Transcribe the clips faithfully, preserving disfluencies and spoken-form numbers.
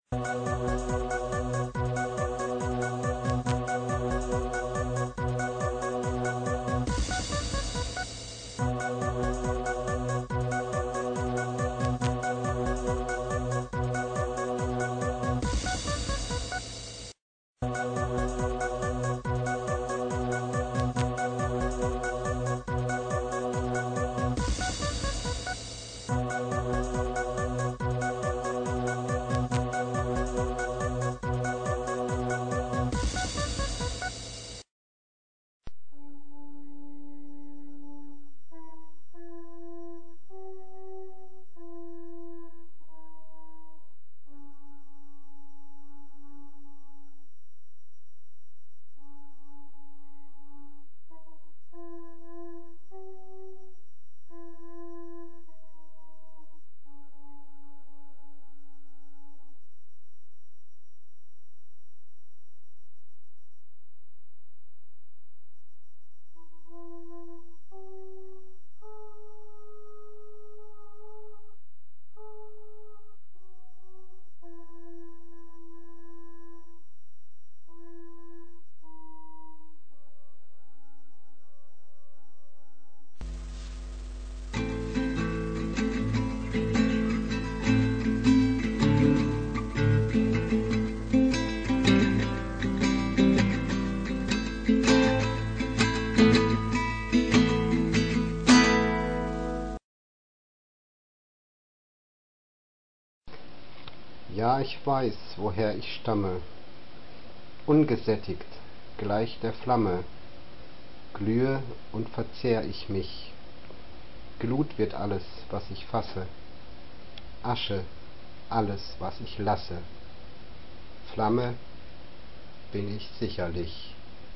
Ja, ich weiß, woher ich stamme, ungesättigt, gleich der Flamme, glühe und verzehr ich mich, Glut wird alles, was ich fasse, Asche, alles, was ich lasse, Flamme bin ich sicherlich.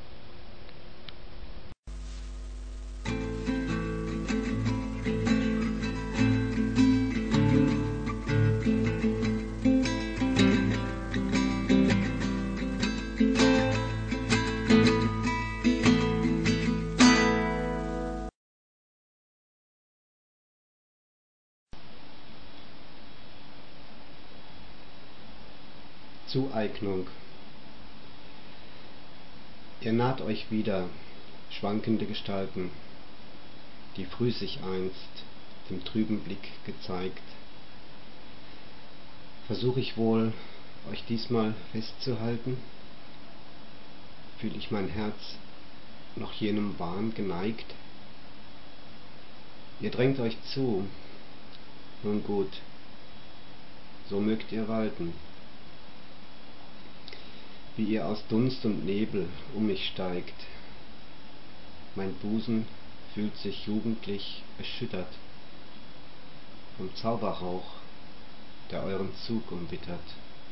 Zueignung. Ihr naht euch wieder, schwankende Gestalten, die früh sich einst dem trüben Blick gezeigt. Versuch ich wohl, euch diesmal festzuhalten? Fühl ich mein Herz noch jenem Wahn geneigt? Ihr drängt euch zu, nun gut, so mögt ihr walten. Wie ihr aus Dunst und Nebel um mich steigt, mein Busen fühlt sich jugendlich erschüttert vom Zauberrauch, der euren Zug umwittert.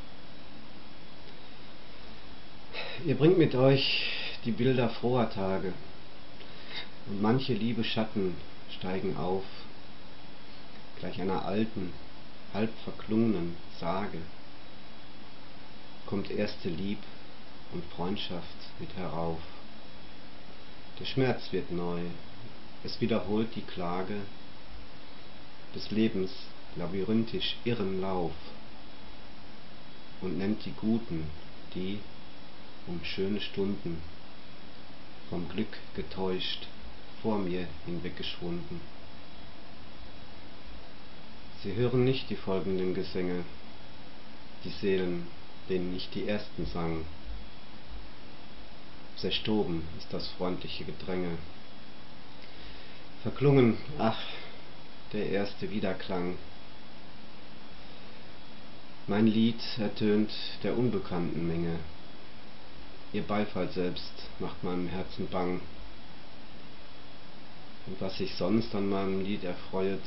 Ihr bringt mit euch die Bilder froher Tage, und manche liebe Schatten steigen auf, gleich einer alten, halb verklungenen Sage kommt erste Lieb und Freundschaft mit herauf. Der Schmerz wird neu, es wiederholt die Klage des Lebens labyrinthisch irren Lauf und nennt die Guten, die um schöne Stunden vom Glück getäuscht vor mir hinweggeschwunden. Sie hören nicht die folgenden Gesänge, die Seelen, denen ich die ersten sang. Zerstoben ist das freundliche Gedränge. Verklungen, ach, der erste Wiederklang. Mein Lied ertönt der unbekannten Menge. Ihr Beifall selbst macht meinem Herzen bang. Und was sich sonst an meinem Lied erfreuet,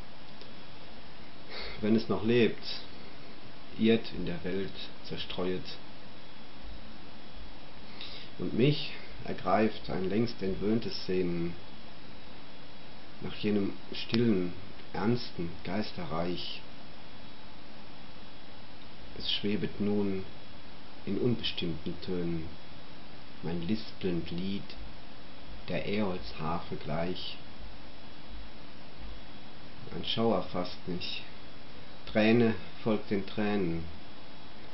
wenn es noch lebt, irrt in der Welt zerstreuet. Und mich ergreift ein längst entwöhntes Sehnen nach jenem stillen, ernsten Geisterreich. Es schwebet nun in unbestimmten Tönen mein lispelnd Lied der Äolsharfe gleich. Ein Schauer fasst mich, Träne folgt den Tränen,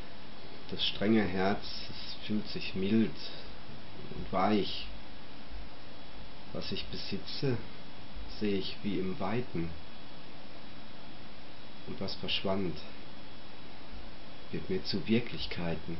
das strenge Herz, es fühlt sich mild und weich. Was ich besitze, sehe ich wie im Weiten. Und was verschwand, wird mir zu Wirklichkeiten.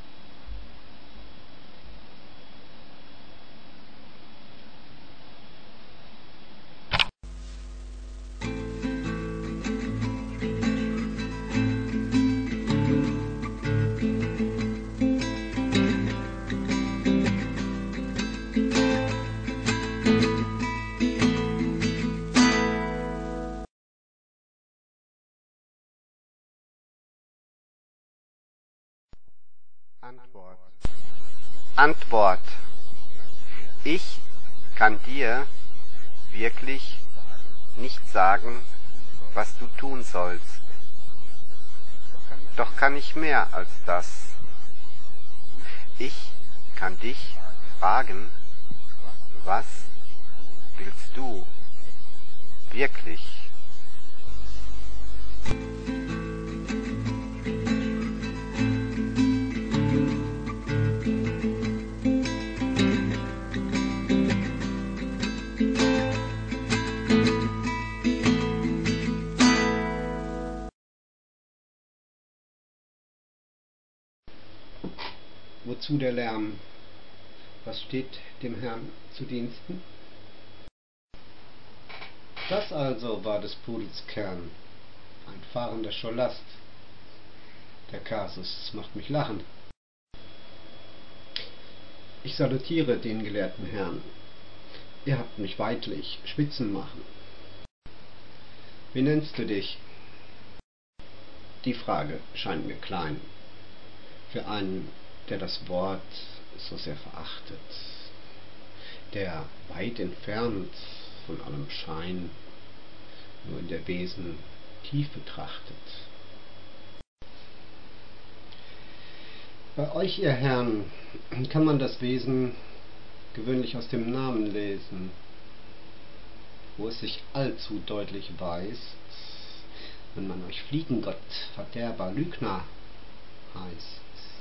Antwort. Antwort. Ich kann dir wirklich nicht sagen, was du tun sollst. Doch kann ich mehr als das. Ich kann dich fragen, was willst du wirklich? Wozu der Lärm? Was steht dem Herrn zu Diensten? Das also war des Pudels Kern, ein fahrender Scholast. Der Kasus macht mich lachen. Ich salutiere den gelehrten Herrn. Ihr habt mich weidlich schwitzen machen. Wie nennst du dich? Die Frage scheint mir klein. Für einen, der das Wort so sehr verachtet, der weit entfernt von allem Schein nur in der Wesen Tiefe trachtet. Bei euch, ihr Herren, kann man das Wesen gewöhnlich aus dem Namen lesen, wo es sich allzu deutlich weist, wenn man euch Fliegengott, Verderber, Lügner heißt.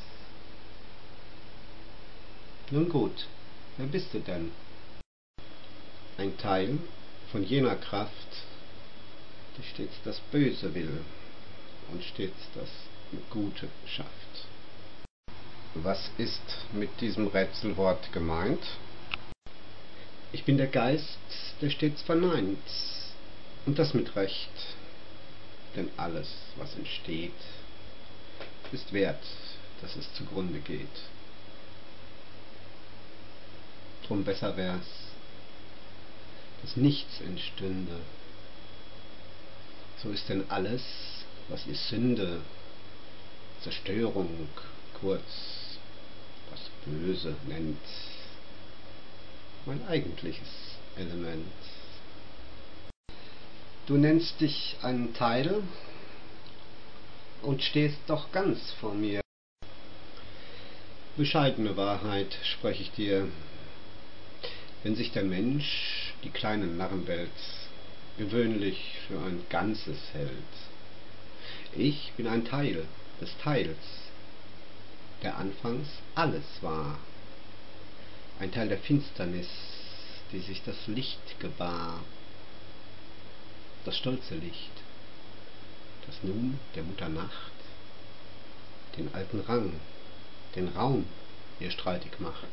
Nun gut, wer bist du denn? Ein Teil von jener Kraft, die stets das Böse will und stets das Gute schafft. Was ist mit diesem Rätselwort gemeint? Ich bin der Geist, der stets verneint, und das mit Recht, denn alles, was entsteht, ist wert, dass es zugrunde geht. Drum besser wär's, dass nichts entstünde. So ist denn alles, was ihr Sünde, Zerstörung, kurz das Böse nennt, mein eigentliches Element. Du nennst dich einen Teil und stehst doch ganz vor mir. Bescheidene Wahrheit spreche ich dir. Wenn sich der Mensch die kleine Narrenwelt gewöhnlich für ein Ganzes hält. Ich bin ein Teil des Teils, der anfangs alles war. Ein Teil der Finsternis, die sich das Licht gebar. Das stolze Licht, das nun der Mutter Nacht den alten Rang, den Raum ihr streitig macht.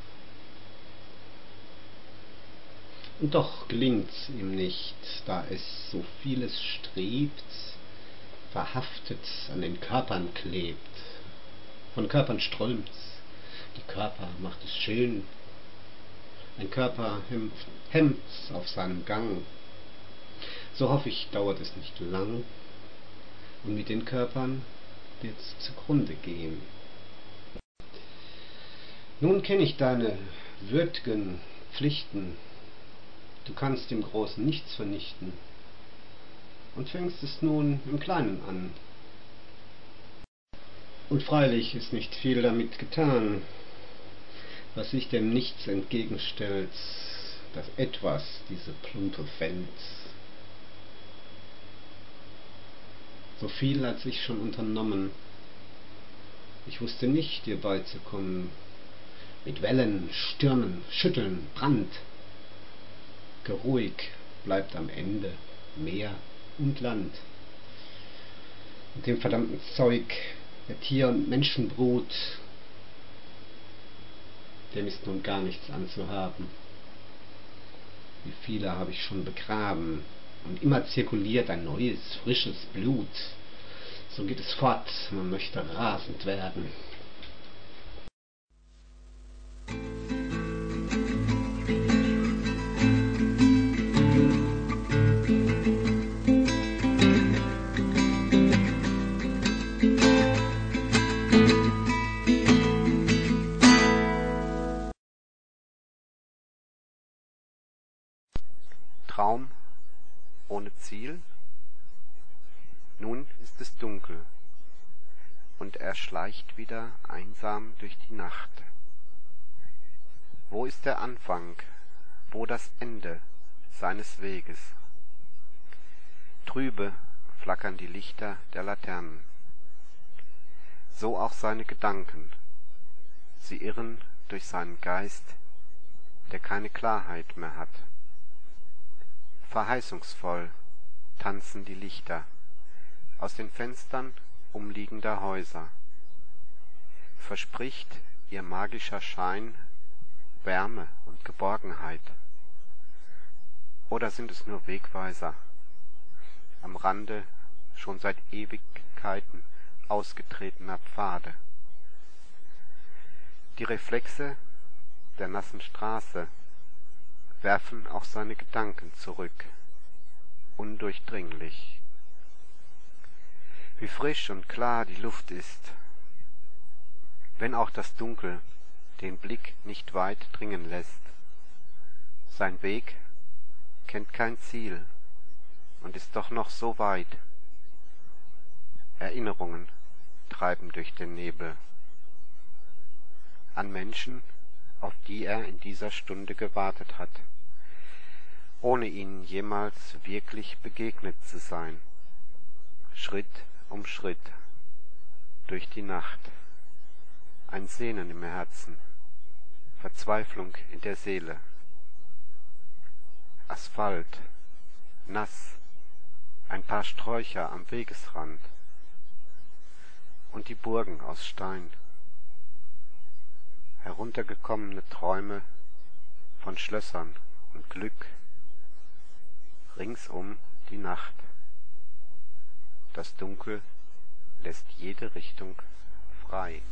Und doch gelingt's ihm nicht, da es so vieles strebt, verhaftet an den Körpern klebt. Von Körpern strömt's, die Körper macht es schön. Ein Körper hemmt's auf seinem Gang. So hoff ich, dauert es nicht lang, und mit den Körpern wird's zugrunde gehen. Nun kenn ich deine würd'gen Pflichten. Du kannst im Großen nichts vernichten und fängst es nun im Kleinen an. Und freilich ist nicht viel damit getan, was sich dem Nichts entgegenstellt, das Etwas diese plumpe Welt. So viel hat sich schon unternommen, Ich wusste nicht, dir beizukommen. Mit Wellen, Stürmen, Schütteln, Brand. Geruhig bleibt am Ende Meer und Land. Und dem verdammten Zeug, der Tier- und Menschenbrut, dem ist nun gar nichts anzuhaben. Wie viele habe ich schon begraben, und immer zirkuliert ein neues, frisches Blut. So geht es fort, man möchte rasend werden. Traum ohne Ziel? Nun ist es dunkel, und er schleicht wieder einsam durch die Nacht. Wo ist der Anfang, wo das Ende seines Weges? Trübe flackern die Lichter der Laternen. So auch seine Gedanken, sie irren durch seinen Geist, der keine Klarheit mehr hat. Verheißungsvoll tanzen die Lichter aus den Fenstern umliegender Häuser. Verspricht ihr magischer Schein Wärme und Geborgenheit? Oder sind es nur Wegweiser, am Rande schon seit Ewigkeiten ausgetretener Pfade? Die Reflexe der nassen Straße werfen auch seine Gedanken zurück, undurchdringlich. Wie frisch und klar die Luft ist, wenn auch das Dunkel den Blick nicht weit dringen lässt. Sein Weg kennt kein Ziel und ist doch noch so weit. Erinnerungen treiben durch den Nebel an Menschen, auf die er in dieser Stunde gewartet hat, ohne ihnen jemals wirklich begegnet zu sein. Schritt um Schritt durch die Nacht, ein Sehnen im Herzen, Verzweiflung in der Seele. Asphalt, nass, ein paar Sträucher am Wegesrand und die Burgen aus Stein. Heruntergekommene Träume von Schlössern und Glück, ringsum die Nacht. Das Dunkel lässt jede Richtung frei.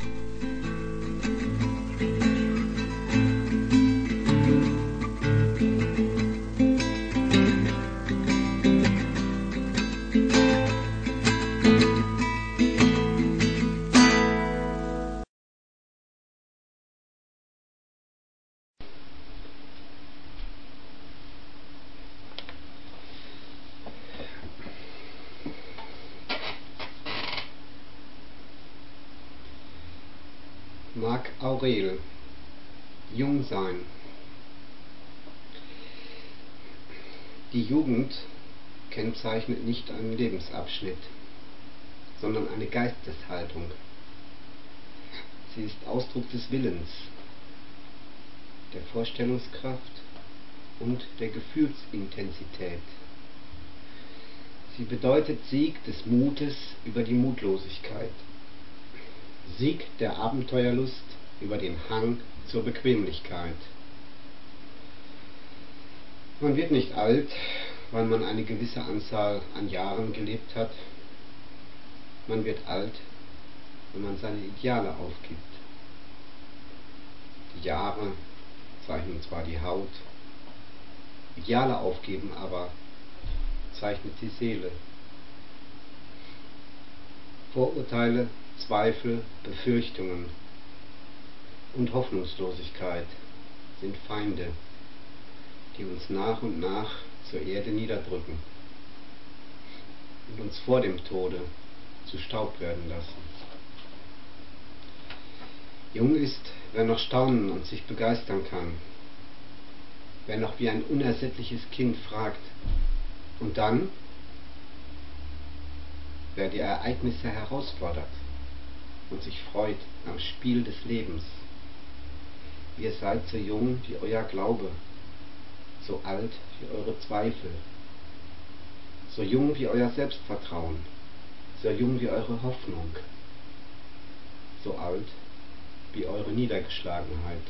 Marc Aurel, Jung sein. Die Jugend kennzeichnet nicht einen Lebensabschnitt, sondern eine Geisteshaltung. Sie ist Ausdruck des Willens, der Vorstellungskraft und der Gefühlsintensität. Sie bedeutet Sieg des Mutes über die Mutlosigkeit, Sieg der Abenteuerlust über den Hang zur Bequemlichkeit. Man wird nicht alt, weil man eine gewisse Anzahl an Jahren gelebt hat. Man wird alt, wenn man seine Ideale aufgibt. Die Jahre zeichnen zwar die Haut, Ideale aufgeben aber zeichnet die Seele. Vorurteile, Zweifel, Befürchtungen und Hoffnungslosigkeit sind Feinde, die uns nach und nach zur Erde niederdrücken und uns vor dem Tode zu Staub werden lassen. Jung ist, wer noch staunen und sich begeistern kann, wer noch wie ein unersättliches Kind fragt, und dann, wer die Ereignisse herausfordert, und sich freut am Spiel des Lebens. Ihr seid so jung wie euer Glaube, so alt wie eure Zweifel, so jung wie euer Selbstvertrauen, so jung wie eure Hoffnung, so alt wie eure Niedergeschlagenheit.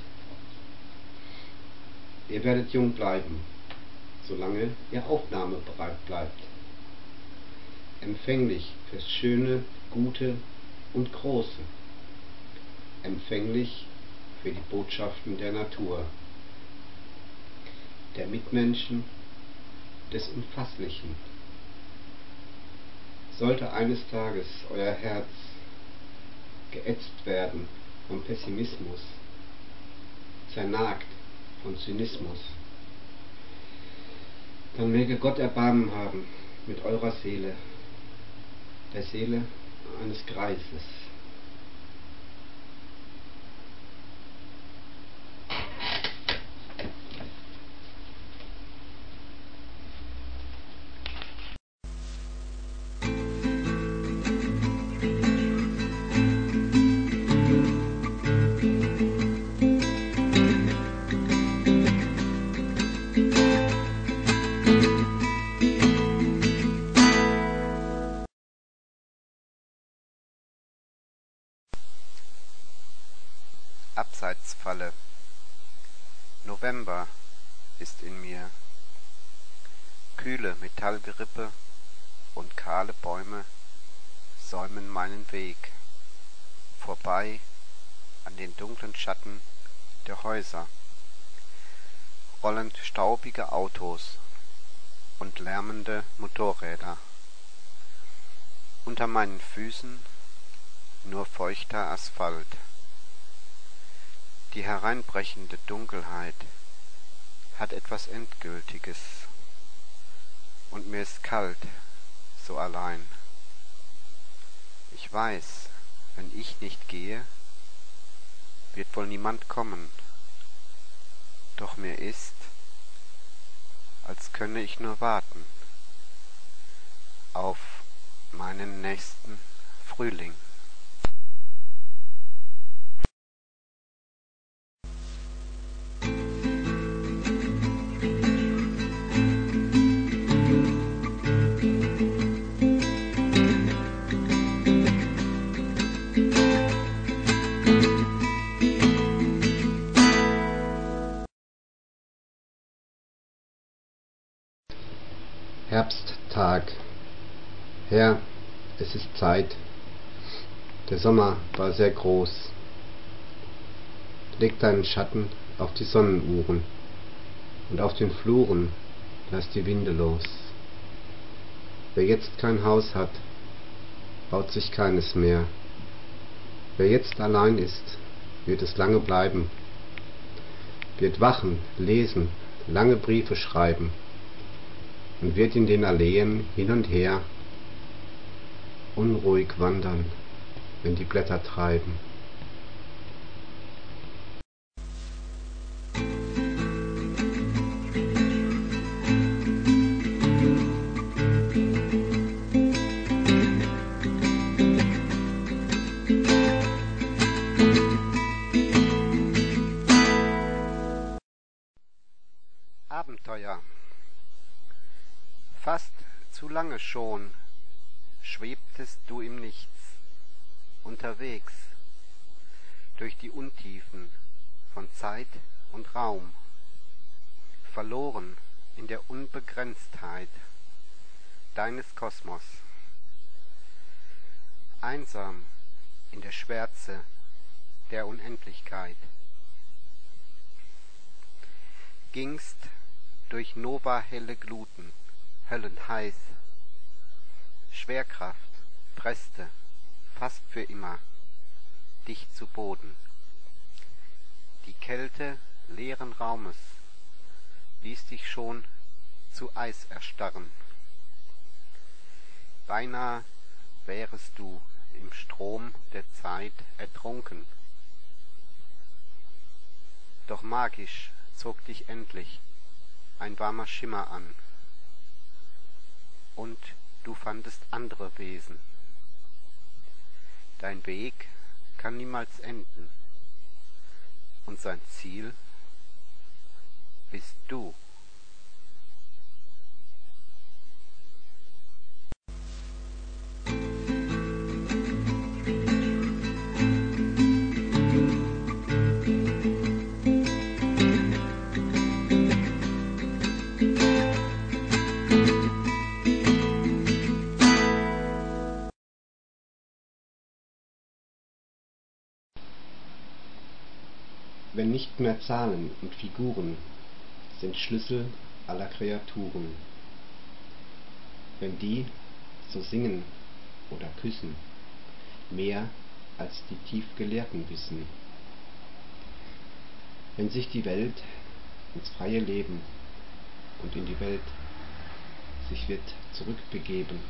Ihr werdet jung bleiben, solange ihr aufnahmebereit bleibt, empfänglich fürs Schöne, Gute und Große, empfänglich für die Botschaften der Natur, der Mitmenschen, des Unfasslichen. Sollte eines Tages euer Herz geätzt werden vom Pessimismus, zernagt von Zynismus, dann möge Gott Erbarmen haben mit eurer Seele, der Seele eines Greises. Abseitsfalle. November ist in mir. Kühle Metallgerippe und kahle Bäume säumen meinen Weg vorbei an den dunklen Schatten der Häuser, rollend staubige Autos und lärmende Motorräder. Unter meinen Füßen nur feuchter Asphalt. Die hereinbrechende Dunkelheit hat etwas Endgültiges, und mir ist kalt, so allein. Ich weiß, wenn ich nicht gehe, wird wohl niemand kommen, doch mir ist, als könne ich nur warten auf meinen nächsten Frühling. Herbsttag. Herr, es ist Zeit. Der Sommer war sehr groß. Leg deinen Schatten auf die Sonnenuhren und auf den Fluren lass die Winde los. Wer jetzt kein Haus hat, baut sich keines mehr. Wer jetzt allein ist, wird es lange bleiben, wird wachen, lesen, lange Briefe schreiben und wird in den Alleen hin und her unruhig wandern, wenn die Blätter treiben. Abenteuer. Fast zu lange schon schwebtest du im Nichts, unterwegs, durch die Untiefen von Zeit und Raum, verloren in der Unbegrenztheit deines Kosmos, einsam in der Schwärze der Unendlichkeit, gingst durch novahelle Gluten, höllenheiß. Schwerkraft presste, fast für immer, dich zu Boden. Die Kälte leeren Raumes ließ dich schon zu Eis erstarren. Beinahe wärest du im Strom der Zeit ertrunken. Doch magisch zog dich endlich ein warmer Schimmer an, und du fandest andere Wesen. Dein Weg kann niemals enden. Und sein Ziel bist du. Wenn nicht mehr Zahlen und Figuren sind Schlüssel aller Kreaturen, wenn die so singen oder küssen, mehr als die Tiefgelehrten wissen, wenn sich die Welt ins freie Leben und in die Welt sich wird zurückbegeben,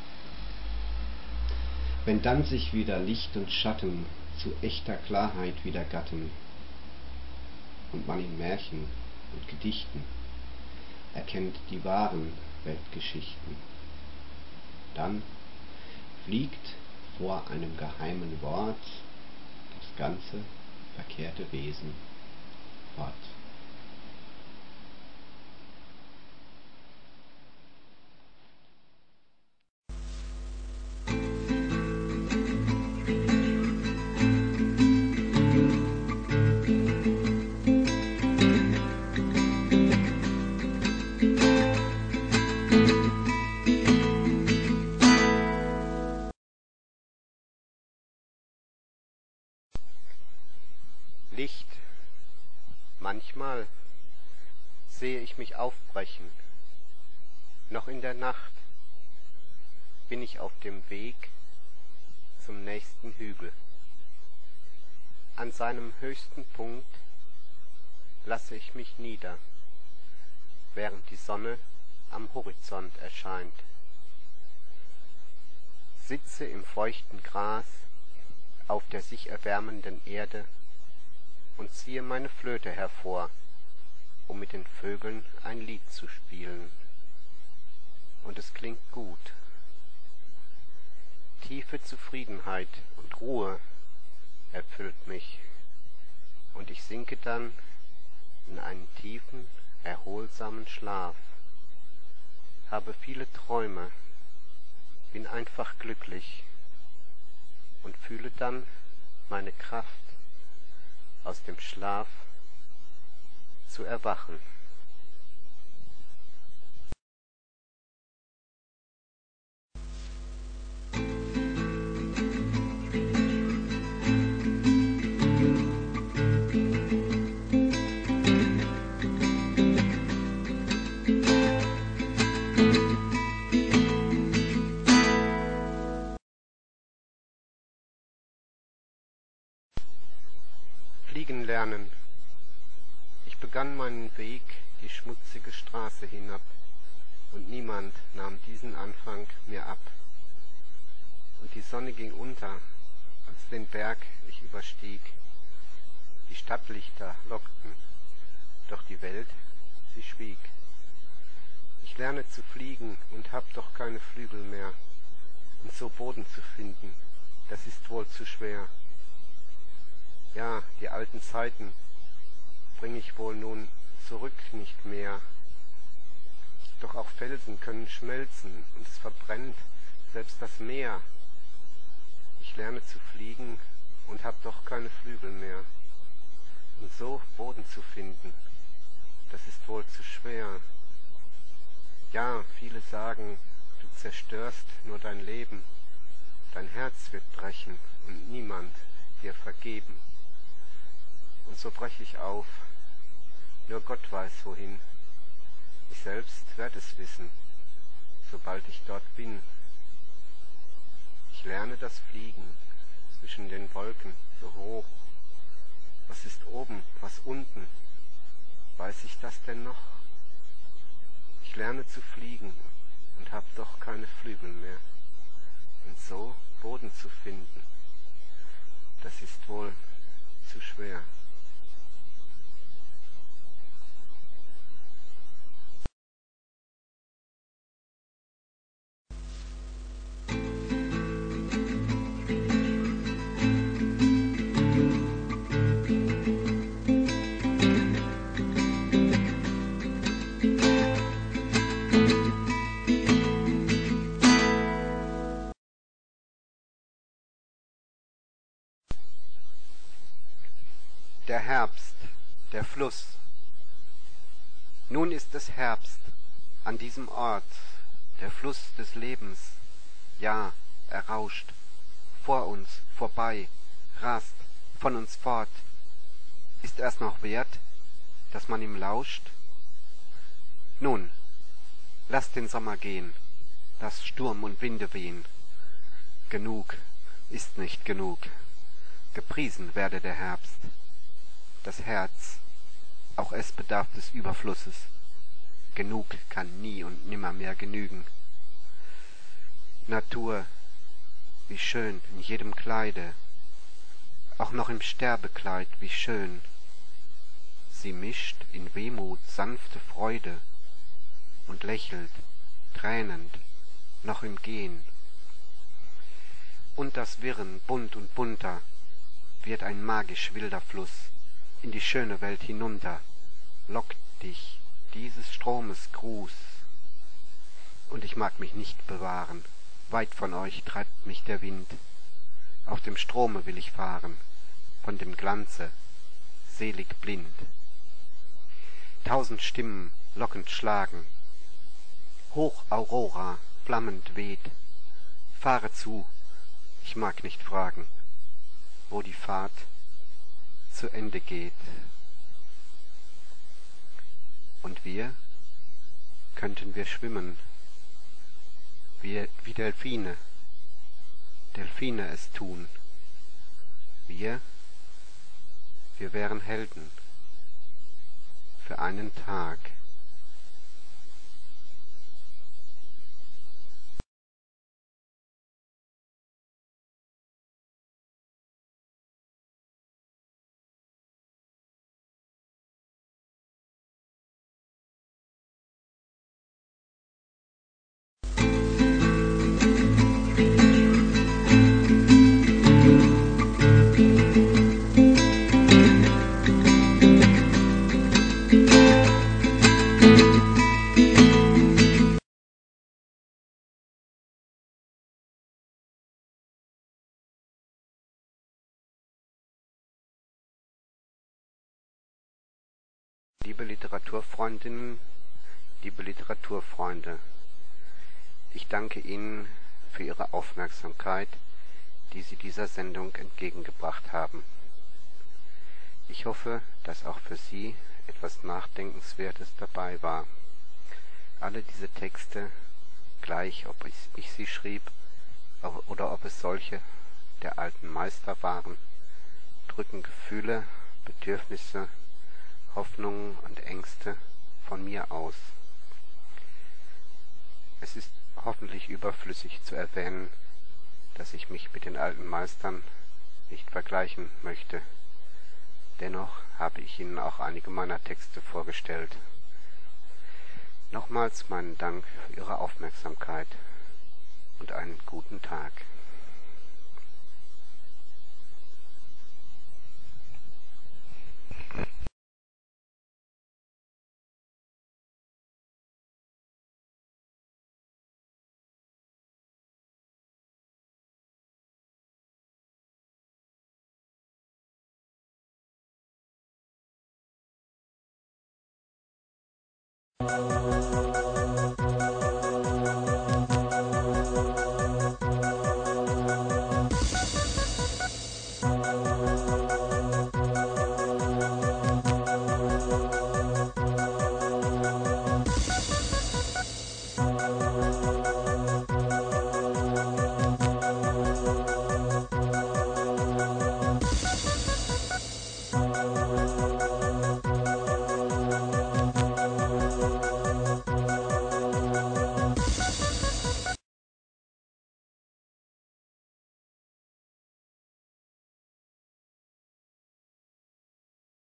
wenn dann sich wieder Licht und Schatten zu echter Klarheit wieder gatten, und man in Märchen und Gedichten erkennt die wahren Weltgeschichten, dann fliegt vor einem geheimen Wort das ganze verkehrte Wesen fort. Licht. Manchmal sehe ich mich aufbrechen. Noch in der Nacht bin ich auf dem Weg zum nächsten Hügel. An seinem höchsten Punkt lasse ich mich nieder, während die Sonne am Horizont erscheint. Sitze im feuchten Gras auf der sich erwärmenden Erde und ziehe meine Flöte hervor, um mit den Vögeln ein Lied zu spielen. Und es klingt gut. Tiefe Zufriedenheit und Ruhe erfüllt mich, und ich sinke dann in einen tiefen, erholsamen Schlaf, habe viele Träume, bin einfach glücklich und fühle dann meine Kraft, aus dem Schlaf zu erwachen. Fliegen lernen. Ich begann meinen Weg die schmutzige Straße hinab, und niemand nahm diesen Anfang mir ab. Und die Sonne ging unter, als den Berg ich überstieg. Die Stadtlichter lockten, doch die Welt, sie schwieg. Ich lerne zu fliegen und hab doch keine Flügel mehr, und so Boden zu finden, das ist wohl zu schwer. Ja, die alten Zeiten bring ich wohl nun zurück nicht mehr. Doch auch Felsen können schmelzen, und es verbrennt selbst das Meer. Ich lerne zu fliegen und hab doch keine Flügel mehr. Und so Boden zu finden, das ist wohl zu schwer. Ja, viele sagen, du zerstörst nur dein Leben. Dein Herz wird brechen und niemand dir vergeben. Und so brech ich auf, nur Gott weiß wohin. Ich selbst werd es wissen, sobald ich dort bin. Ich lerne das Fliegen zwischen den Wolken so hoch. Was ist oben, was unten? Weiß ich das denn noch? Ich lerne zu fliegen und hab doch keine Flügel mehr. Und so Boden zu finden, das ist wohl zu schwer. Der Herbst, der Fluss. Nun ist es Herbst an diesem Ort, der Fluss des Lebens. Ja, er rauscht, vor uns, vorbei, rast, von uns fort. Ist er's noch wert, dass man ihm lauscht? Nun, lasst den Sommer gehen, lass Sturm und Winde wehen. Genug ist nicht genug, gepriesen werde der Herbst. Das Herz, auch es bedarf des Überflusses. Genug kann nie und nimmermehr genügen. Natur, wie schön in jedem Kleide, auch noch im Sterbekleid, wie schön. Sie mischt in Wehmut sanfte Freude und lächelt, tränend, noch im Gehen. Und das Wirren bunt und bunter wird ein magisch wilder Fluss in die schöne Welt hinunter, lockt dich dieses Stromes Gruß. Und ich mag mich nicht bewahren, weit von euch treibt mich der Wind. Auf dem Strome will ich fahren, von dem Glanze, selig blind. Tausend Stimmen lockend schlagen, hoch Aurora flammend weht. Fahre zu, ich mag nicht fragen, wo die Fahrt zu Ende geht. Und wir, könnten wir schwimmen, wie, wie Delfine, Delfine es tun. Wir, wir wären Helden für einen Tag. Liebe Literaturfreundinnen, liebe Literaturfreunde, ich danke Ihnen für Ihre Aufmerksamkeit, die Sie dieser Sendung entgegengebracht haben. Ich hoffe, dass auch für Sie etwas Nachdenkenswertes dabei war. Alle diese Texte, gleich ob ich, ich sie schrieb oder ob es solche der alten Meister waren, drücken Gefühle, Bedürfnisse, Hoffnungen und Ängste von mir aus. Es ist hoffentlich überflüssig zu erwähnen, dass ich mich mit den alten Meistern nicht vergleichen möchte. Dennoch habe ich Ihnen auch einige meiner Texte vorgestellt. Nochmals meinen Dank für Ihre Aufmerksamkeit und einen guten Tag. Oh